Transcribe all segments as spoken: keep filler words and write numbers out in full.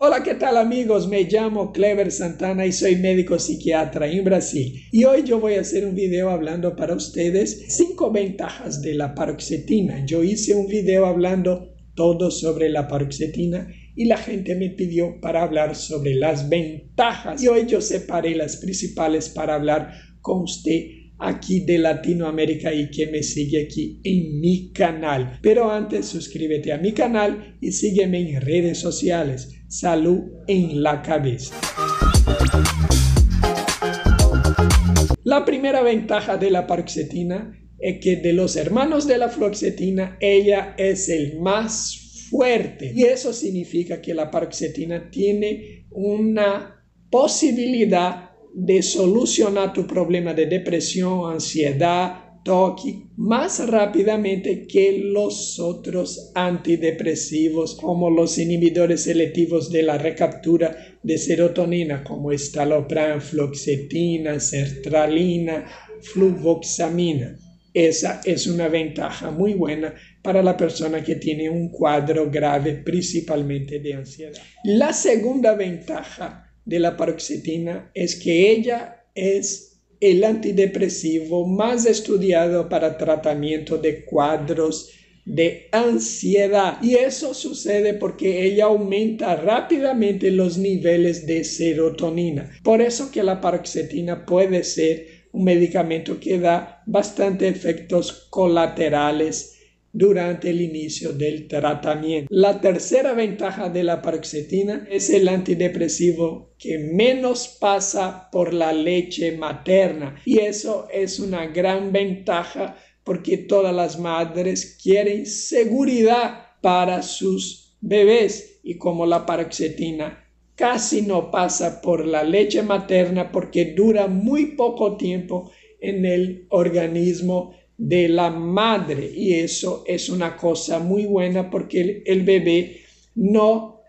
Hola, ¿qué tal amigos? Me llamo Clever Santana y soy médico psiquiatra en Brasil. Y hoy yo voy a hacer un video hablando para ustedes cinco ventajas de la paroxetina. Yo hice un video hablando todo sobre la paroxetina y la gente me pidió para hablar sobre las ventajas. Y hoy yo separé las principales para hablar con usted aquí de Latinoamérica y que me sigue aquí en mi canal. Pero antes suscríbete a mi canal y sígueme en redes sociales. Salud en la cabeza. La primera ventaja de la paroxetina es que de los hermanos de la fluoxetina, ella es el más fuerte. Y eso significa que la paroxetina tiene una posibilidad de solucionar tu problema de depresión, ansiedad, toque más rápidamente que los otros antidepresivos como los inhibidores selectivos de la recaptura de serotonina como estalopram, fluoxetina, sertralina, fluvoxamina. Esa es una ventaja muy buena para la persona que tiene un cuadro grave principalmente de ansiedad. La segunda ventaja de la paroxetina es que ella es el antidepresivo más estudiado para tratamiento de cuadros de ansiedad. Y eso sucede porque ella aumenta rápidamente los niveles de serotonina. Por eso que la paroxetina puede ser un medicamento que da bastante efectos colaterales durante el inicio del tratamiento. La tercera ventaja de la paroxetina es el antidepresivo que menos pasa por la leche materna. Y eso es una gran ventaja porque todas las madres quieren seguridad para sus bebés. Y como la paroxetina casi no pasa por la leche materna porque dura muy poco tiempo en el organismo de la madre, y eso es una cosa muy buena porque el, el bebé no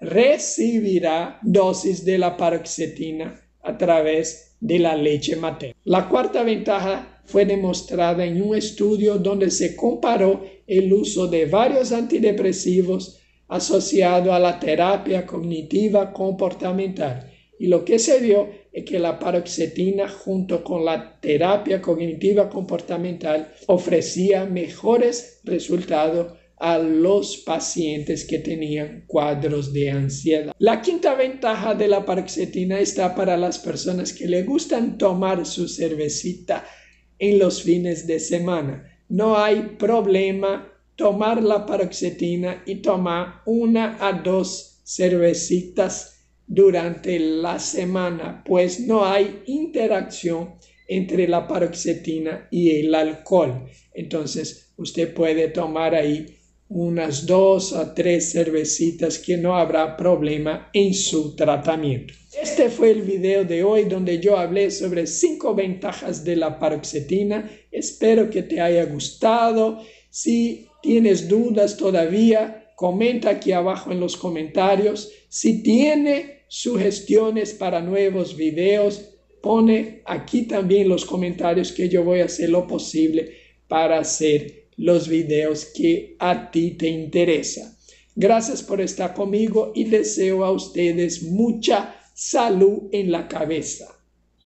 recibirá dosis de la paroxetina a través de la leche materna. La cuarta ventaja fue demostrada en un estudio donde se comparó el uso de varios antidepresivos asociado a la terapia cognitiva comportamental. Y lo que se vio es que la paroxetina junto con la terapia cognitiva comportamental ofrecía mejores resultados a los pacientes que tenían cuadros de ansiedad. La quinta ventaja de la paroxetina está para las personas que les gustan tomar su cervecita en los fines de semana. No hay problema tomar la paroxetina y tomar una a dos cervecitas durante la semana, pues no hay interacción entre la paroxetina y el alcohol. Entonces usted puede tomar ahí unas dos o tres cervecitas que no habrá problema en su tratamiento. Este fue el video de hoy donde yo hablé sobre cinco ventajas de la paroxetina. Espero que te haya gustado. Si tienes dudas todavía, comenta aquí abajo en los comentarios. Si tiene sugestiones para nuevos videos, pone aquí también los comentarios que yo voy a hacer lo posible para hacer los videos que a ti te interesan. Gracias por estar conmigo y deseo a ustedes mucha salud en la cabeza.